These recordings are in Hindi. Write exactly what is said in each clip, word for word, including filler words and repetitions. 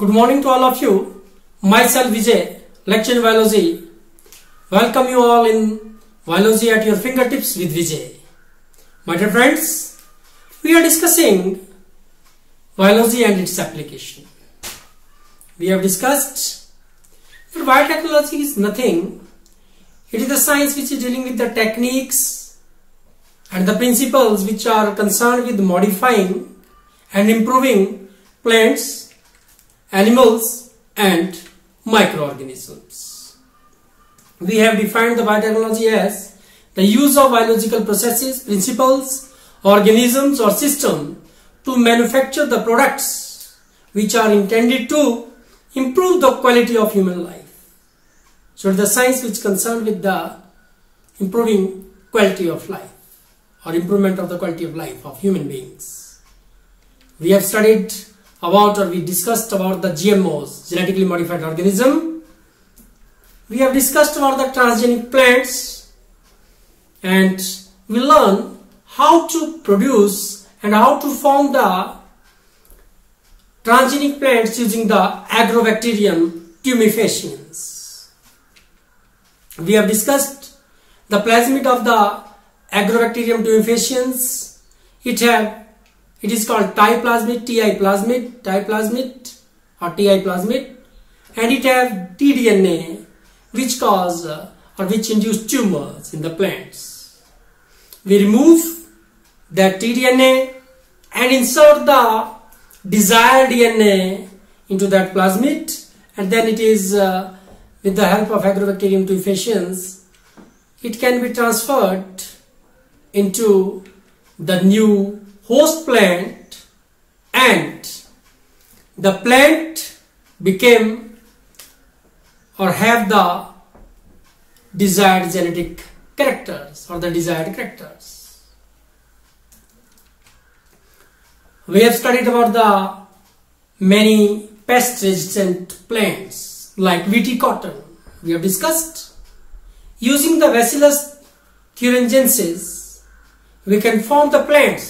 Good morning to all of you. Myself Vijay, lecture in biology. Welcome you all in biology at your fingertips with Vijay. My dear friends, we are discussing biology and its application. We have discussed that biotechnology is nothing. It is the science which is dealing with the techniques and the principles which are concerned with modifying and improving plants, animals and microorganisms. We have defined the biotechnology as the use of biological processes, principles, organisms or systems to manufacture the products which are intended to improve the quality of human life. So the science which is concerned with the improving quality of life or improvement of the quality of life of human beings. We have studied about or we discussed about the G M Os, genetically modified organism. We have discussed about the transgenic plants and we learn how to produce and how to form the transgenic plants using the Agrobacterium tumefaciens. We have discussed the plasmid of the Agrobacterium tumefaciens. It have It is called Ti plasmid, Ti plasmid, Ti plasmid or Ti plasmid, and it have tDNA which cause uh, or which induce tumors in the plants. We remove that tDNA and insert the desired D N A into that plasmid, and then it is uh, with the help of Agrobacterium tumefaciens, it can be transferred into the new host plant and the plant became or have the desired genetic characters or the desired characters. We have studied about the many pest resistant plants like Bt cotton. We have discussed using the Bacillus thuringiensis we can form the plants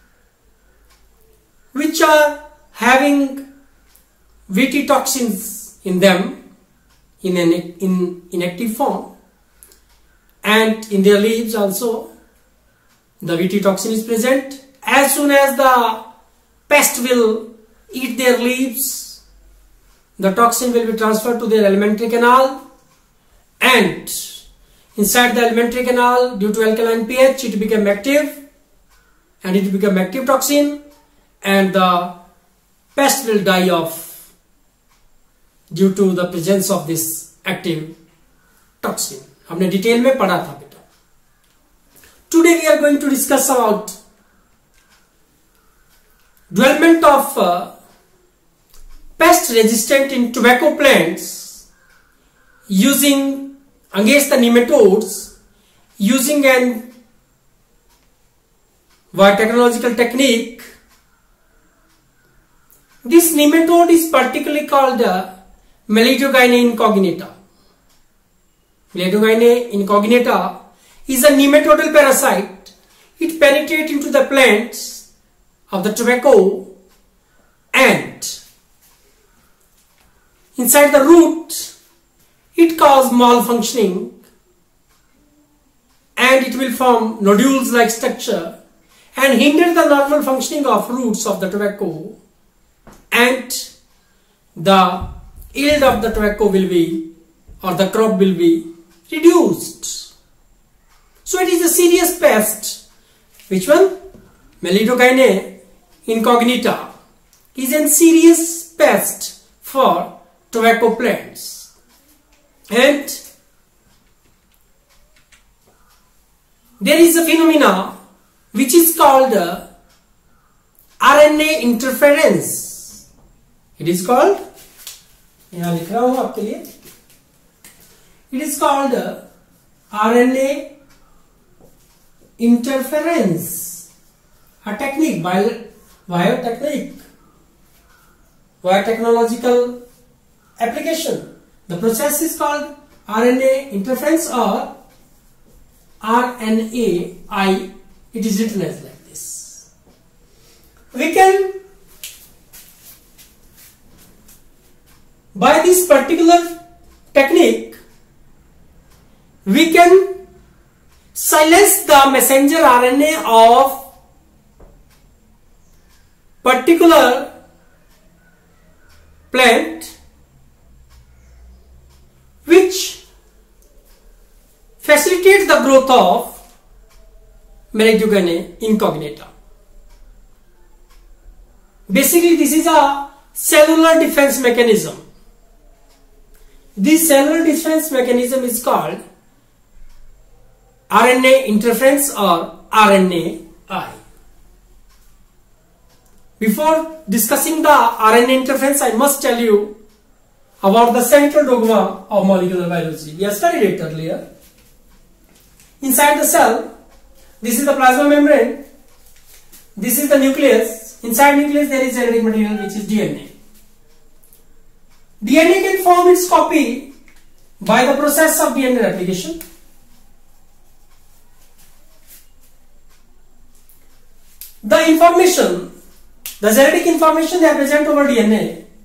which are having Bt toxins in them in an in inactive form, and in their leaves also the Bt toxin is present. As soon as the pest will eat their leaves, the toxin will be transferred to their alimentary canal, and inside the alimentary canal, due to alkaline pH, it became active and it became active toxin, and the pest will die off due to the presence of this active toxin. हमने डिटेल में पढ़ा था बेटा. Today we are going to discuss about development of uh, pest resistant in tobacco plants using against the nematodes using an biotechnological technique. This nematode is particularly called uh, Meledogynea incognita. Meledogynea incognita is a nematodal parasite. It penetrates into the plants of the tobacco and inside the root it causes malfunctioning and it will form nodules like structure and hinder the normal functioning of roots of the tobacco, and the yield of the tobacco will be or the crop will be reduced. So it is a serious pest. Which one? Meledogynea incognita is a serious pest for tobacco plants, and there is a phenomena which is called uh, R N A interference. It is called, यहाँ लिख रहा हूँ आपके लिए, it is called uh, R N A interference, a technique, bio, biotechnique, biotechnological application. The process is called R N A interference or R N A I. It is written as like this. We can by this particular technique we can silence the messenger R N A of particular plant which facilitates the growth of Melegdogene incognita. Basically, this is a cellular defense mechanism. This cellular defense mechanism is called R N A interference or R N A I. Before discussing the R N A interference, I must tell you about the central dogma of molecular biology. We have studied it earlier. Inside the cell, this is the plasma membrane, this is the nucleus. Inside nucleus there is genetic material which is D N A. D N A can form its copy by the process of D N A replication. The information, the genetic information they are present over D N A,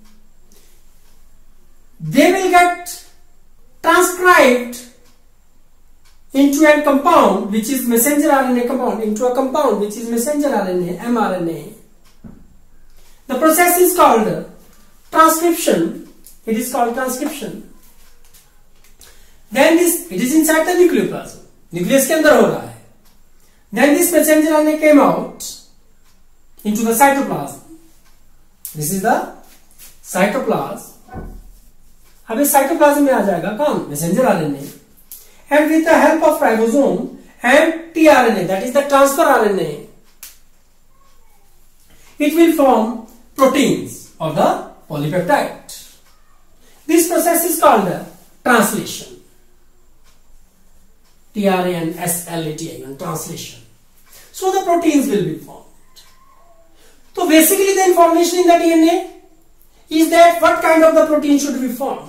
they will get transcribed into a compound which is messenger R N A compound, into a compound which is messenger R N A, mRNA. The process is called transcription. It is called transcription. Then this, it is inside the nucleoplasm. Nucleus के अंदर हो रहा है. Then this messenger R N A came out into the cytoplasm. This is the cytoplasm. अब इस cytoplasm में आ जाएगा कौन? Messenger R N A. And with the help of ribosome and tRNA, that is the transfer R N A, it will form proteins or the polypeptide. This process is called translation. T R A N S L A T I N, translation. So the proteins will be formed. So basically the information in the D N A is that what kind of the protein should be formed.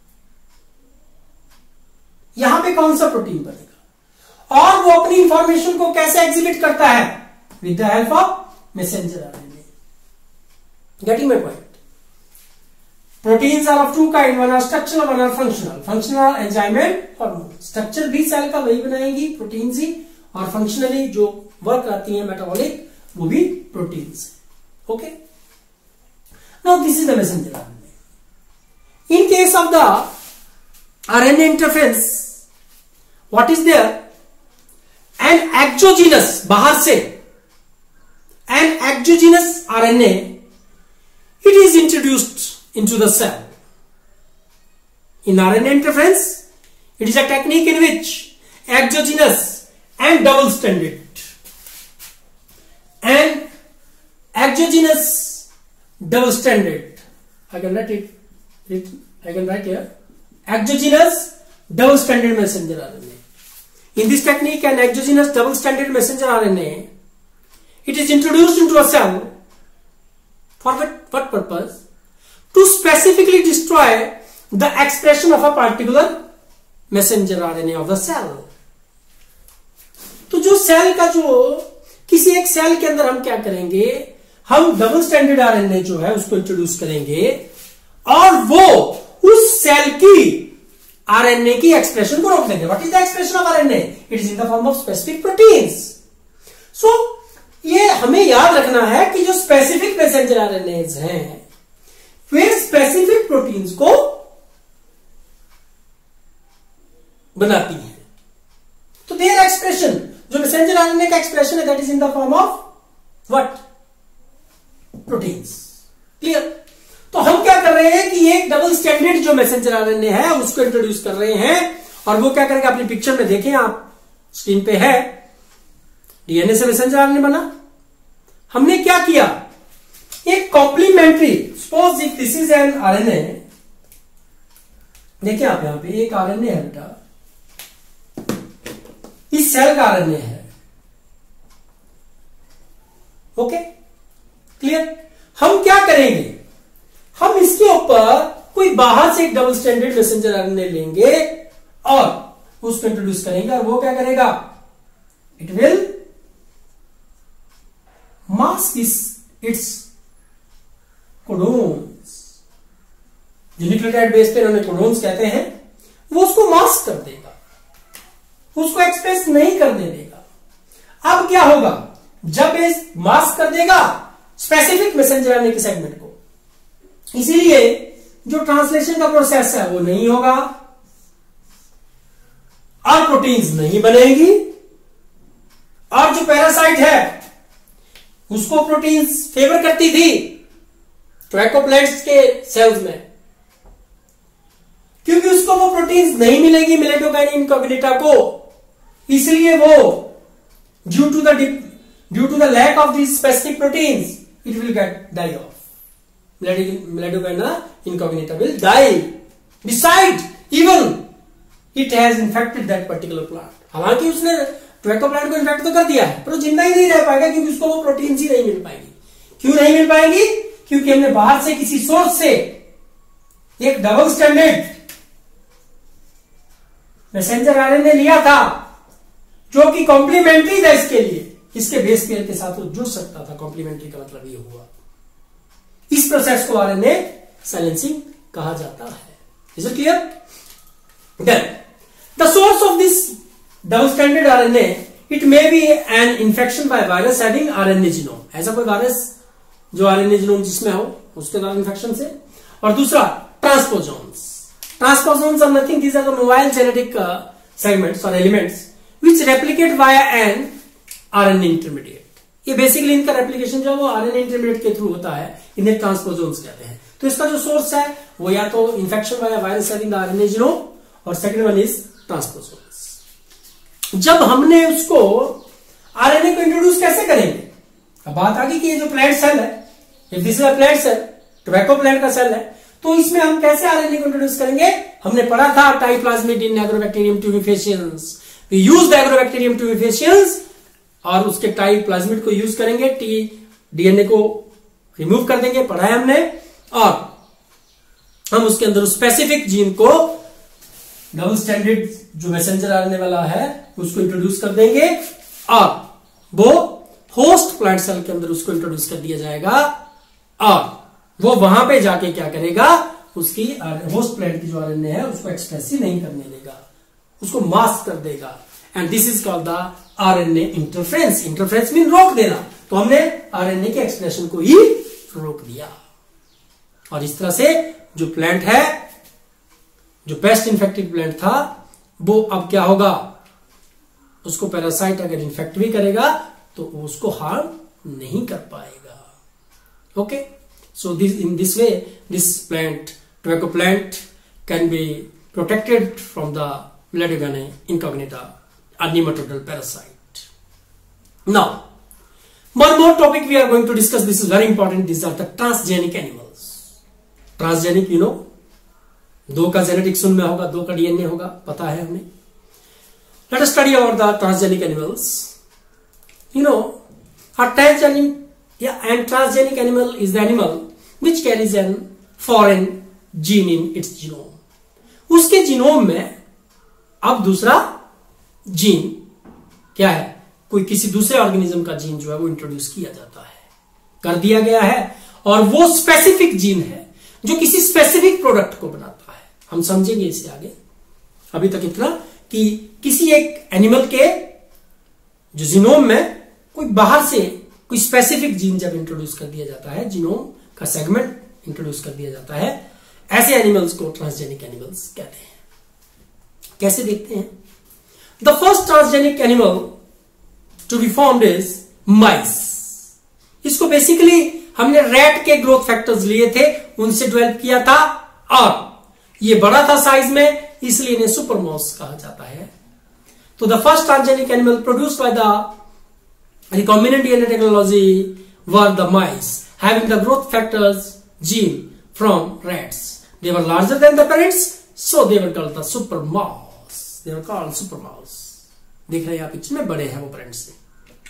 यहां पे कौन सा प्रोटीन बनेगा और वो अपनी इंफॉर्मेशन को कैसे एग्जिबिट करता है with the help of messenger RNA. Getting my point. Proteins are of two kind, one are structural, one are functional. Functional enzyme and hormone. Structure भी सेल का वही बनाएंगी, प्रोटीन्स ही, और फंक्शनली जो वर्क आती है मेटाबॉलिक वो भी proteins. Okay, now this is the messenger RNA. In case of the R N A interference, what is there? An exogenous, बाहर से, an exogenous R N A, it is introduced into the cell. In R N A interference, it is a technique in which exogenous and double-stranded, and exogenous double-stranded, I can write it, it I can write here. Exogenous double-stranded messenger R N A. In this technique, an exogenous double-stranded messenger R N A, it is introduced into a cell for what, what purpose? To specifically destroy the expression of a particular messenger R N A of the cell. तो जो सेल का जो किसी एक सेल के अंदर हम क्या करेंगे, हम डबल स्टैंडर्ड आरएनए जो है उसको इंट्रोड्यूस करेंगे और वो उस सेल की आरएनए की एक्सप्रेशन को रोक देंगे. What is the expression of RNA? It is in the form of specific proteins. So ये हमें याद रखना है कि जो स्पेसिफिक मैसेंजर आरएनएज हैं वे स्पेसिफिक प्रोटीन्स को बनाती हैं. तो देयर एक्सप्रेशन, जो मैसेंजर आरएनए का एक्सप्रेशन है, that is in the form of what? Proteins. Clear? तो हम क्या कर रहे हैं कि एक डबल स्टैंडर्ड जो मैसेंजर आरएनए है उसको इंट्रोड्यूस कर रहे हैं और वो क्या करेंगे, अपनी पिक्चर में देखें आप, स्क्रीन पे है, डीएनए से मैसेंजर आरएनए बना. हमने क्या किया, एक complementary, suppose if this is an RNA, देखिए आप यहां पे एक आरएनए है बेटा, इस सेल का आरएनए है. Okay, clear? हम क्या करेंगे, हम इसके ऊपर कोई बाहर से एक डबल स्टैंडर्ड मैसेंजर आरएनए लेंगे और उसको इंट्रोड्यूस करेंगे और वो क्या करेगा, it will mask its codons जो न्यूक्लियोटाइड बेस पे इन्होंने कोडोन्स कहते हैं, वो उसको मास्क कर देगा, उसको एक्सप्रेस नहीं करने देगा। अब क्या होगा, जब बेस मास्क कर देगा स्पेसिफिक मैसेंजर आरएनए के सेगमेंट को, इसीलिए जो ट्रांसलेशन का प्रोसेस है वो नहीं होगा और प्रोटीन्स नहीं बनेगी, और जो पैरासाइट है उसको प्रोटीन्स फेवर करती थी ट्रैकोप्लेट्स के सेल्स में, क्योंकि उसको वो प्रोटीन्स नहीं मिलेगी मिलेटोकाइनिन इनकॉग्निटा को, इसलिए वो due to the due to the lack of this specific proteins it will get die off, मिलेटोकाइनिन incognita will die. Beside even it has infected that particular plant, हालांकि उसने ट्रैकोप्लांट को इन्फेक्ट तो कर दिया है, पर वो जिंदा ही नहीं रह पाएगा क्योंकि उसको वो प्रोटीन ही नहीं मिल पाएगी। क्यों नहीं मिल पाएगी? क्योंकि हमने बाहर से किसी सोर्स से एक डबल स्टैंडर्ड मैसेंजर आरएनए लिया था जो कि कॉम्प्लीमेंट्री था इसके लिए, इसके बेस पेयर के साथ वो जुड़ सकता था। कॉम्प्लीमेंट्री का मतलब ये हुआ, इस प्रोसेस को आरएनए साइलेंसिंग कहा जाता है। Is it clear? Then the source of this double stranded R N A, it may be an infection by virus having R N A genome, ऐसा कोई वायरस जो R N A genome जिसमें हो उसके द्वारा इन्फेक्शन से। और दूसरा transposons, transposons are nothing, these are the mobile genetic segments और elements which replicate via an RNA intermediate. ये बेसिकली इनका रेप्लिकेशन जो वो आरएनए इंटरमीडिएट के थ्रू होता है, इन्हें ट्रांसपोजोन्स कहते हैं। तो इसका जो सोर्स है वो या तो infection via virus having the RNA genome, और सेकंड वन इज ट्रांसपोजोन्स। जब हमने उसको आरएनए को इंट्रोड्यूस कैसे करेंगे, अब बात आ गई कि ये जो प्लांट सेल है, if this is a plant cell, tobacco plant का सेल है, तो इसमें हम कैसे आरएनए को इंट्रोड्यूस करेंगे? हमने पढ़ा था Ti plasmid in agrobacterium tumefaciens, we used agrobacterium tumefaciens, और उसके टाइप्लाज्मिड को यूज करेंगे, टी डीएनए को रिमूव कर देंगे, पढ़ा है हमने, और हम उसके अंदर स्पेसिफिक जीन को डबल स्टैंडर्ड जो मैसेंजर आरएनए वाला है उसको इंट्रोड्यूस कर देंगे, और वो होस्ट प्लांट सेल के अंदर उसको इंट्रोड्यूस कर दिया जाएगा, और वो वहां पे जाके क्या करेगा, उसकी होस्ट प्लांट की जो आरएनए है उसको एक्सप्रेस ही नहीं करने देगा, उसको मास्क कर देगा। And this is called the RNA interference. Interference mean रोक देना, तो हमने आरएनए के एक्सप्रेशन को ही रोक दिया, और इस तरह से जो प्लांट है, जो पेस्ट इन्फेक्टेड प्लांट था, वो अब क्या होगा, उसको पैरासाइट अगर इन्फेक्ट भी करेगा तो उसको हार्म नहीं कर पाएगा। Okay, so this in this way this plant, tobacco plant, can be protected from the मिलेटोकाइनिन incognita, a nematodal parasite. Now, one more topic we are going to discuss. This is very important. These are the transgenic animals. Transgenic, you know, दो का जेनेटिक सुन में होगा, दो का डीएनए होगा, पता है हमें। Let us study about the transgenic animals. You know, a transgenic, yeah, and transgenic animal is the animal which carries an foreign gene in its genome. उसके जीनोम में अब दूसरा जीन क्या है, कोई किसी दूसरे ऑर्गेनिज्म का जीन जो है वो इंट्रोड्यूस किया जाता है, कर दिया गया है, और वो स्पेसिफिक जीन है जो किसी स्पेसिफिक प्रोडक्ट को बनाता है। हम समझेंगे इसे आगे। अभी तक इतना कि किसी एक एनिमल के जो जीनोम में कोई बाहर से कोई स्पेसिफिक जीन जब इंट्रोड्यूस कर दिया जाता है, जीनोम का सेगमेंट इंट्रोड्यूस कर दिया जाता है, ऐसे एनिमल्स को ट्रांसजेनिक एनिमल्स कहते हैं। कैसे देखते हैं? The first transgenic animal to be formed is mice. इसको बेसिकली हमने रैट के ग्रोथ फैक्टर्स लिए थे, उनसे डेवलप किया था, और ये बड़ा था साइज में, इसलिए इन्हें सुपर माउस कहा जाता है। तो the first transgenic animal produced by the recombinant D N A technology were the mice having the growth factors gene from rats. They were larger than the parents, so they were called the super mouse. They were called super mouse. देख रहे हैं आप पिक्चर में, बड़े हैं वो parents से।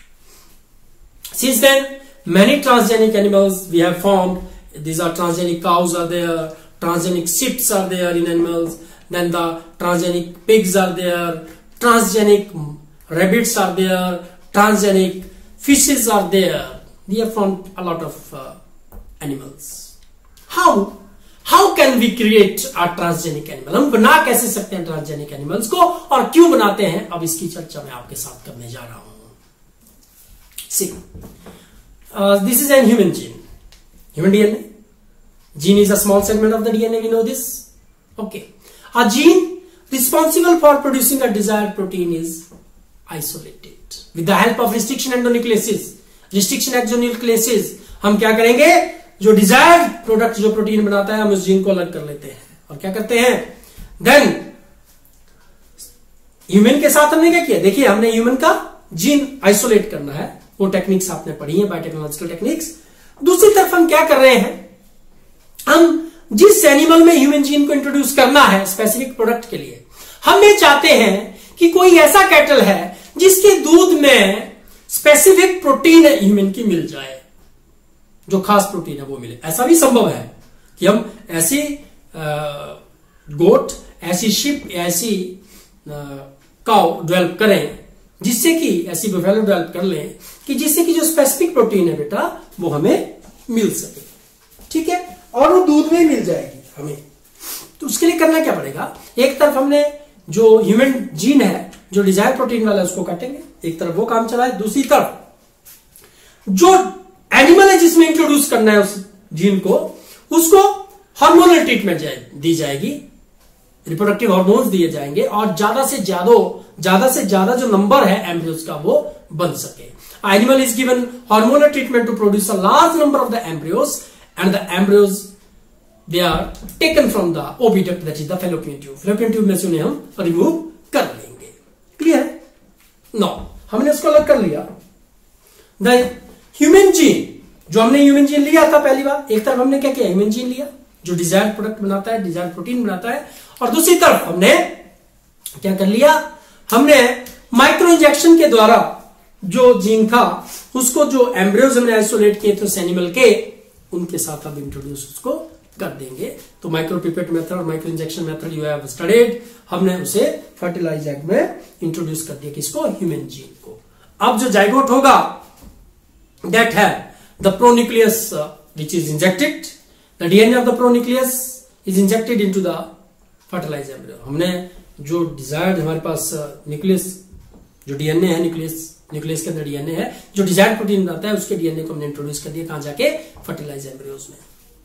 Since then, many transgenic animals we have formed. These are transgenic cows are there, transgenic sheep are there in animals. Then the transgenic pigs are there, transgenic rabbits are there, transgenic fishes are there. We have found a lot of uh, animals. How? How can we create a transgenic animal, हम बना कैसे सकते हैं ट्रांसजेनिक एनिमल्स को और क्यों बनाते हैं, अब इसकी चर्चा मैं आपके साथ करने जा रहा हूं। See this is an human gene, human DNA gene is a small segment of the DNA, we know this. Okay, a gene responsible for producing a desired protein is isolated with the help of restriction endonucleases. restriction exonucleases हम क्या करेंगे, जो डिजायर्ड प्रोडक्ट जो प्रोटीन बनाता है हम उस जीन को अलग कर लेते हैं और क्या करते हैं, देन ह्यूमन के साथ हमने क्या किया, देखिए हमने ह्यूमन का जीन आइसोलेट करना है, वो टेक्निक्स आपने पढ़ी है, बायोटेक्नोलॉजिकल टेक्निक्स। दूसरी तरफ हम क्या कर रहे हैं, हम जिस एनिमल में ह्यूमन जीन को इंट्रोड्यूस करना है स्पेसिफिक प्रोडक्ट के लिए, हम ये चाहते हैं कि कोई ऐसा कैटल है जिसके दूध में स्पेसिफिक प्रोटीन ह्यूमन की मिल जाए, जो खास प्रोटीन है वो मिले। ऐसा भी संभव है कि हम ऐसी गोट, ऐसी शिप, ऐसी काउ डेवलप करें जिससे कि ऐसी बफेलो डेवलप कर लें कि जिससे कि जो स्पेसिफिक प्रोटीन है बेटा वो हमें मिल सके, ठीक है, और वो दूध में मिल जाएगी हमें। तो उसके लिए करना क्या पड़ेगा, एक तरफ हमने जो ह्यूमन जीन है जो डिजायर प्रोटीन वाला है उसको काटेंगे, एक तरफ वो काम चला है, दूसरी तरफ जो एनिमल है जिसमें इंट्रोड्यूस करना है उस जीन को, उसको हार्मोनल ट्रीटमेंट जाए, दी जाएगी, रिप्रोडक्टिव हार्मोन्स दिए जाएंगे और ज्यादा से ज्यादा ज्यादा से ज्यादा जो नंबर है एम्ब्रियोज का वो बन सके। Animal is given hormonal treatment to produce a large number of the embryos and the embryos they are taken from the oviduct that is the fallopian tube. Fallopian tube में से उन्हें हम रिमूव कर लेंगे। क्लियर है? नो, हमने उसको अलग कर लिया। द ह्यूमन जीन, जो हमने ह्यूमन जीन लिया था पहली बार, एक तरफ हमने क्या किया, ह्यूमन जीन लिया जो डिजायर्ड प्रोडक्ट बनाता है, डिजायर्ड प्रोटीन बनाता है, और दूसरी तरफ हमने क्या कर लिया, हमने माइक्रो इंजेक्शन के द्वारा जो जीन था उसको, जो एम्ब्रियोज हमने आइसोलेट किए थे उस एनिमल के, उनके साथ अब इंट्रोड्यूस उसको कर देंगे। तो माइक्रो पिपेट मेथड और micro injection method you have studied, हमने उसे फर्टिलाइज एग में इंट्रोड्यूस कर दिया, किसको, ह्यूमन जीन को। अब जो जाइगोट होगा that is the pronucleus which is injected, the DNA of the pronucleus is injected into the fertilize embryo. हमने जो डिजायर्ड हमारे पास न्यूक्लियस जो डीएनए है, न्यूक्लियस न्यूक्लियस के अंदर डीएनए है जो डिजायर्ड प्रोटीन बनाता है, उसके डीएनए को हमने इंट्रोड्यूस कर दिया, कहां जाके, फर्टिलाइज एम्ब्रियोज में।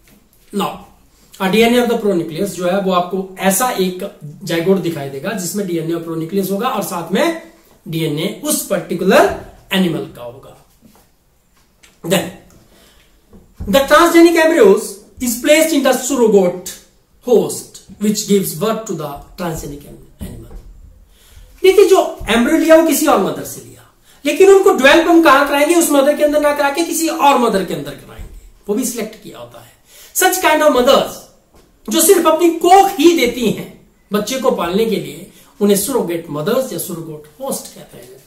Now DNA of the pronucleus जो है वो आपको ऐसा एक जाइगोट दिखाई देगा जिसमें डीएनए और प्रोन्यूक्लियस होगा और साथ में डीएनए उस पर्टिकुलर एनिमल का होगा। Then the transgenic embryos is placed in the surrogate host which gives birth to the transgenic animal। देखिए जो एम्ब्रियो लिया वो किसी और मदर से लिया, लेकिन उनको डेवलप हम कहां कराएंगे, उस मदर के अंदर ना करा के किसी और मदर के अंदर कराएंगे, वो भी सिलेक्ट किया होता है। सच काइंड ऑफ मदर्स जो सिर्फ अपनी कोख ही देती हैं बच्चे को पालने के लिए, उन्हें सुरोगेट मदर्स या सुरोगेट होस्ट कहते हैं।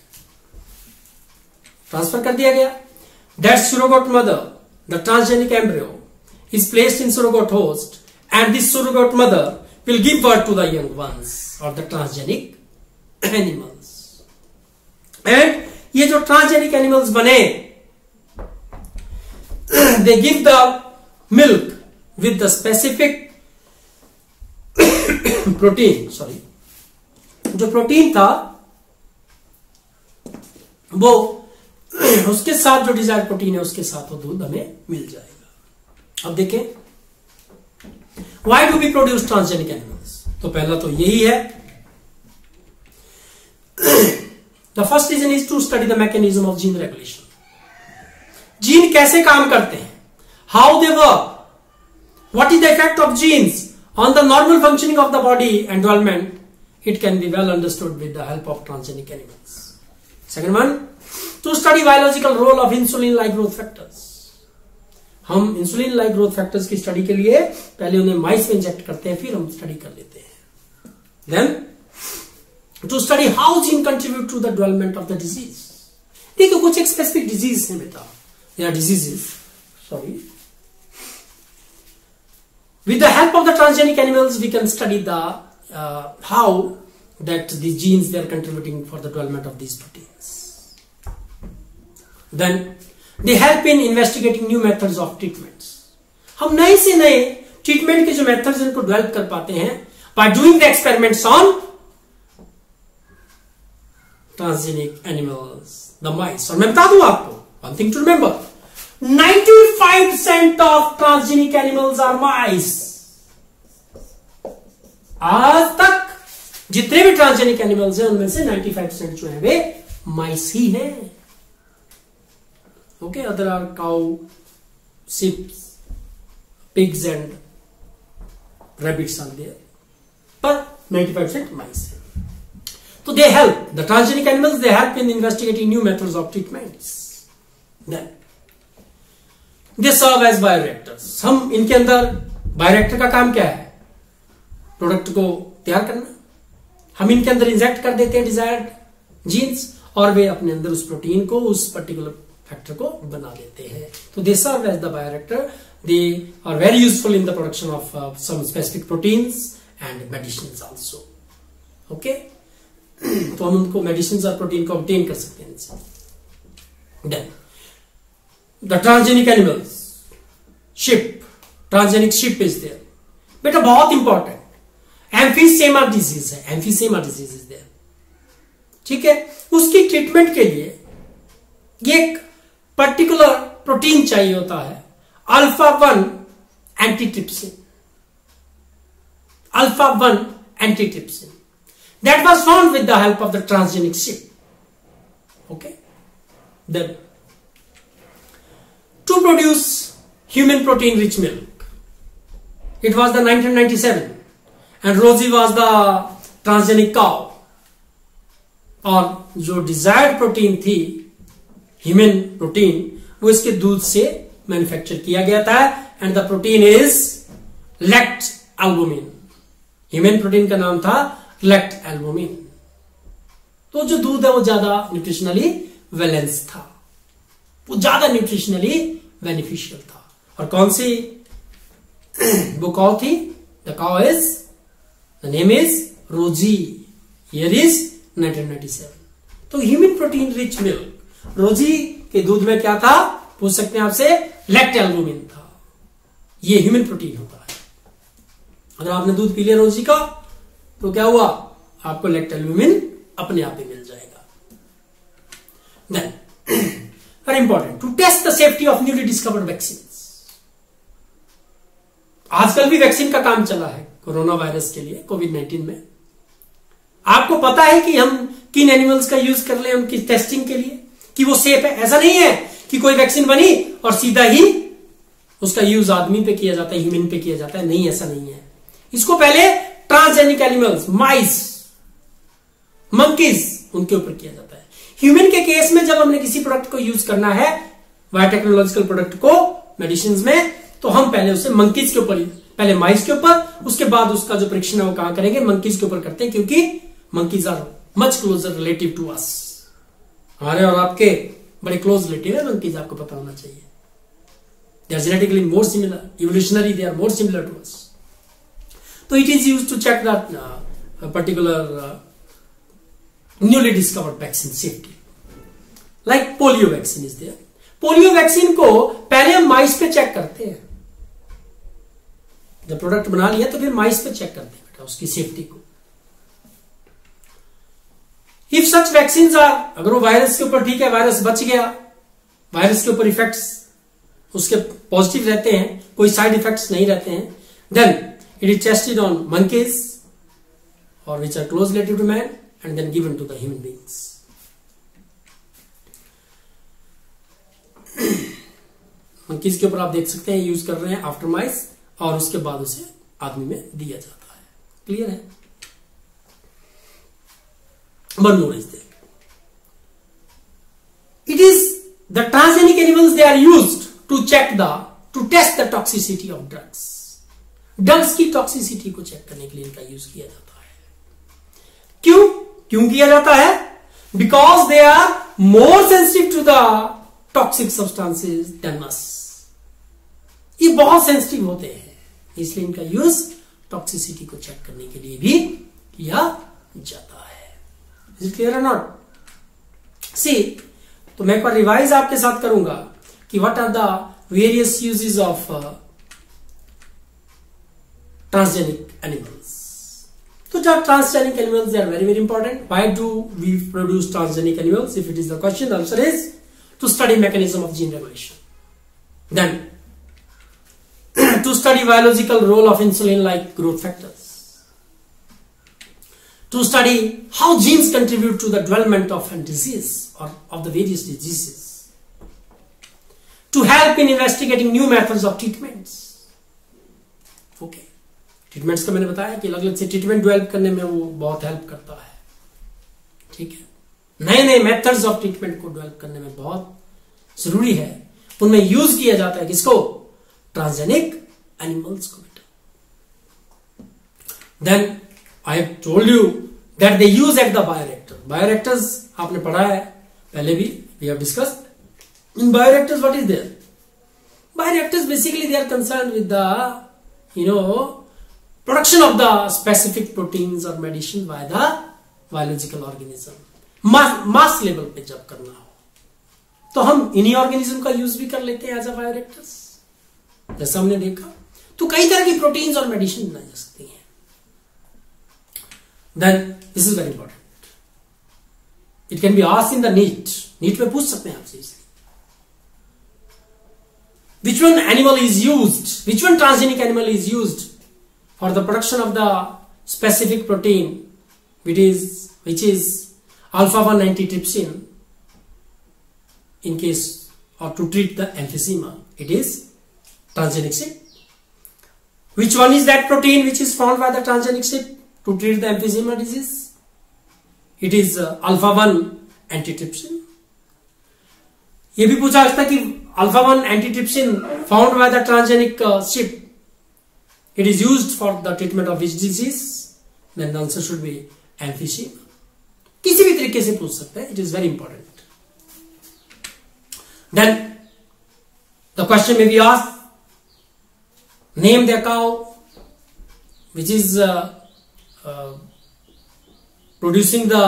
ट्रांसफर कर दिया गया, that surrogate mother, the transgenic embryo is placed in surrogate host and this surrogate mother will give birth to the young ones or the transgenic animals। and ये जो transgenic animals बने, they give the milk with the specific protein, sorry, जो प्रोटीन था वो उसके साथ जो डिजायर्ड प्रोटीन है उसके साथ वो दूध हमें मिल जाएगा। अब देखें, why do we produce transgenic animals, तो पहला तो यही है, the first reason is to study the mechanism of gene regulation. Gene कैसे काम करते हैं, how they work, what is the effect of genes on the normal functioning of the body and development, it can be well understood with the help of transgenic animals. Second one, to study biological role of insulin like growth factors. हम इंसुलिन लाइक ग्रोथ फैक्टर्स की स्टडी के लिए पहले उन्हें माइस में इंजेक्ट करते हैं, फिर हम स्टडी कर लेते हैं। Then to study how gene contribute to the development of the disease. देखो कुछ एक स्पेसिफिक डिजीज है बेटा, या diseases, sorry, with the help of the transgenic animals we can study the how that the genes they are contributing for the development of these proteins. Then they help in investigating new methods of treatments। हम नए से नए ट्रीटमेंट के जो मेथड्स इनको डेवलप कर पाते हैं by doing the experiments on transgenic animals, the mice. और मैं बता दूं आपको one thing to remember, ninety-five percent of transgenic animals are mice. आज तक जितने भी ट्रांसजेनिक एनिमल्स हैं उनमें से ninety-five percent जो है वे माइस ही हैं। Okay, other are cow, sheeps, pigs and rabbits are there, पर ninety-five percent माइस है। तो they help the transgenic animals, they help in investigating new methods of treatments. Then they serve as bioreactors. हम इनके अंदर बायोरिएक्टर का काम क्या है? प्रोडक्ट को तैयार करना। हम इनके अंदर इंजेक्ट कर देते हैं डिजायर्ड जीन्स और वे अपने अंदर उस प्रोटीन को, उस पर्टिकुलर फैक्टर को बना देते हैं। तो they serve as the bioreactor, they are very useful in the production of some specific proteins and medicine also. Okay, तो हम उनको मेडिसिन और प्रोटीन को ऑब्टेन कर सकते हैं इनसे। Then the transgenic animals, sheep, transgenic sheep is there. बेटा बहुत इंपॉर्टेंट, एम्फीसेमा डिजीज है, एम्फीसेमा डिजीज इज देयर। ठीक है, उसकी ट्रीटमेंट के लिए एक पर्टिकुलर प्रोटीन चाहिए होता है, alpha one antitrypsin. Alpha one antitrypsin that was found with the help of the transgenic ship. Okay, then to produce human protein rich milk, it was the nineteen ninety-seven and Rosie was the transgenic cow। और जो डिजायर्ड प्रोटीन थी ह्यूमन प्रोटीन, वो इसके दूध से मैन्युफैक्चर किया गया था and the protein is lactalbumin. Human protein का नाम था लैक्ट एल्बुमिन। तो जो दूध है वो ज्यादा न्यूट्रिशनली बैलेंस था, वो ज्यादा न्यूट्रिशनली बेनिफिशियल था। और कौन सी वो काउ थी? The cow is, the name is Rosie. Year is nineteen ninety-seven। तो ह्यूमन प्रोटीन रिच मिल्क, रोजी के दूध में क्या था? पूछ सकते हैं आपसे, लैक्ट एल्बुमिन था। ये ह्यूमन प्रोटीन होता है। अगर आपने दूध पी लिया रोजी का तो क्या हुआ? आपको लैक्ट एल्बुमिन अपने आप ही मिल जाएगा। Then very important, to test the safety of newly discovered vaccine. आजकल भी वैक्सीन का काम चला है कोरोना वायरस के लिए, कोविड नाइन्टीन में। आपको पता है कि हम किन एनिमल्स का यूज कर ले उनकी टेस्टिंग के लिए, कि वो सेफ है? ऐसा नहीं है कि कोई वैक्सीन बनी और सीधा ही उसका यूज आदमी पे किया जाता है, ह्यूमन पे किया जाता है। नहीं, ऐसा नहीं है। इसको पहले ट्रांसजेनिक एनिमल्स, माइस, मंकीज, उनके ऊपर किया जाता है। ह्यूमन के केस में जब हमने किसी प्रोडक्ट को यूज करना है, बायोटेक्नोलॉजिकल प्रोडक्ट को मेडिसिन में, तो हम पहले उसे मंकीज के ऊपर, पहले माइस के ऊपर, उसके बाद उसका जो परीक्षण है वो कहां करेंगे? मंकीज के ऊपर करते हैं, क्योंकि monkeys are much closer relative to us. हमारे और आपके बड़े क्लोज रिलेटिव है मंकीज, आपको पता होना चाहिए। They are genetically more similar, evolutionary they are more similar to us. So it is used to check that uh, particular uh, newly discovered vaccine safety. Like polio vaccine is there. Polio vaccine को पहले हम माइस पे चेक करते हैं। जब प्रोडक्ट बना लिया तो फिर माइस पे चेक करते हैं बेटा उसकी सेफ्टी को। इफ सच वैक्सीन आर, अगर वो वायरस के ऊपर ठीक है, वायरस बच गया, वायरस के ऊपर इफेक्ट्स उसके पॉजिटिव रहते हैं, कोई साइड इफेक्ट्स नहीं रहते हैं, then it is tested on monkeys or which are close relative to man and then given to the human beings. Monkeys के ऊपर आप देख सकते हैं यूज कर रहे हैं आफ्टर माइस, और उसके बाद उसे आदमी में दिया जाता है। क्लियर है? One more is there. It is the transgenic animals, they are used to check the, to test the toxicity of drugs. Drugs की टॉक्सिसिटी को चेक करने के लिए इनका यूज किया जाता है। क्यों क्यों किया जाता है? Because they are more sensitive to the toxic substances than us. ये बहुत सेंसिटिव होते हैं, इसलिए इनका यूज टॉक्सिसिटी को चेक करने के लिए भी किया जाता है। इज इट क्लियर और नॉट? सी, तो मैं एक बार रिवाइज आपके साथ करूंगा कि what are the various uses of transgenic animals. So the transgenic animals, they are very very important. Why do we produce transgenic animals? If it is the question, the answer is to study mechanism of gene regulation. Then to study biological role of insulin like growth factors. To study how genes contribute to the development of a disease or of the various diseases. To help in investigating new methods of treatments. Okay. Treatments का मैंने बताया कि अलग अलग से ट्रीटमेंट डेवलप करने में वो बहुत हेल्प करता है. ठीक है. नए नए मेथड्स ऑफ ट्रीटमेंट को डेवलप करने में बहुत जरूरी है. उनमें यूज किया जाता है किसको? ट्रांसजेनिक एनिमल्स को. Then I have told you that they use at the bioreactor. Bioreactors आपने पढ़ा है पहले भी, we have discussed. In bioreactors what is there? Bioreactors basically they are concerned with the you know production of the specific proteins or medicine by the biological organism. Mass mass level पे जब करना हो तो हम इन्हीं ऑर्गेनिज्म का यूज भी कर लेते हैं एज अ बायोरिएक्टर्स, जैसा हमने देखा. तो कई तरह की प्रोटीन्स और मेडिसिन बनाई जा सकती हैं. Then this is very important. It can be asked in the NEET. NEET में पूछ सकते हैं आपसे इसलिए. Which one animal is used? Which one transgenic animal is used for the production of the specific protein, which is which is alpha one antitrypsin, in case or to treat the emphysema? It is transgenic sheep. Which one is that protein which is found by the transgenic sheep to treat the emphysema disease? It is uh, alpha one antitrypsin. ये भी पूछा जाता है कि alpha one antitrypsin found by the transgenic uh, sheep, it is used for the treatment of which disease? Then the answer should be emphysema. किसी भी तरीके से पूछ सकते हैं. It is very important. Then the question may be asked, name the cow which is uh, uh, producing the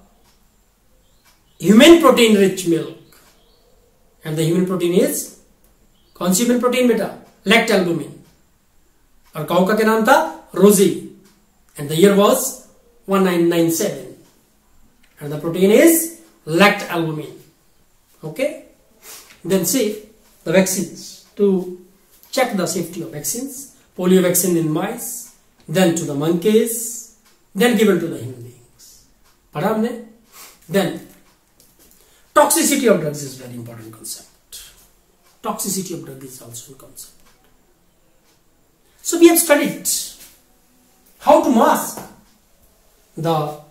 human protein rich milk, and the human protein is कौन सी human protein बेटा? लैक्टोअल्बुमिन. और काउ का क्या नाम था? Rosie. And the year was nineteen ninety-seven. And the protein is lactoalbumin. Okay. Then see the vaccines to check the safety of vaccines. Polio vaccine in mice, then to the monkeys, then given to the human beings. पढ़ा हमने. Then toxicity of drugs is very important concept. Toxicity of drug is also a concept. So we have studied how to mask the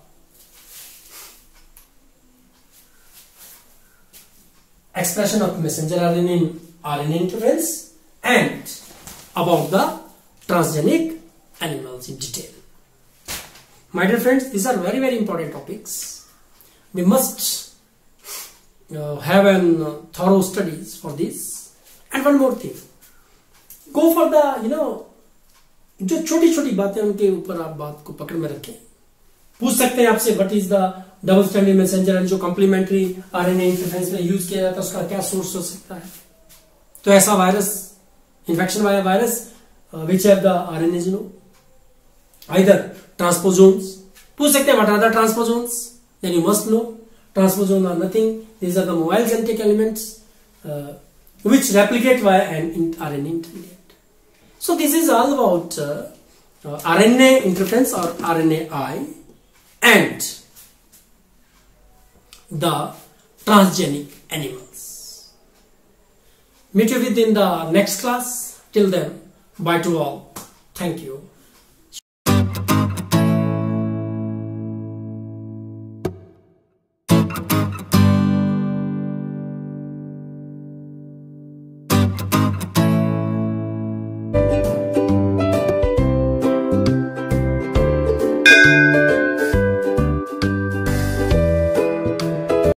expression of messenger R N A in R N A interference and about the transgenic animals in detail. My dear friends, these are very very important topics. We must uh, have an uh, thorough studies for this. And one more thing, go for the you know जो छोटी छोटी बातें उनके ऊपर आप बात को पकड़ में रखें. पूछ सकते हैं आपसे what is the double stranded messenger and जो कॉम्प्लीमेंट्री आरएनए इंटरफेरेंस में यूज किया जाता है उसका क्या सोर्स हो सकता है. तो ऐसा वायरस इन्फेक्शन वाला virus which have the RNA you know either transposons. पूछ सकते हैं what are the transposons. Then you must know transposon are nothing. These are the mobile genetic elements which replicate via an R N A intermediate. So this is all about uh, uh, R N A interference or R N A I and the transgenic animals. Meet you with in the next class. Till then, bye to all. Thank you.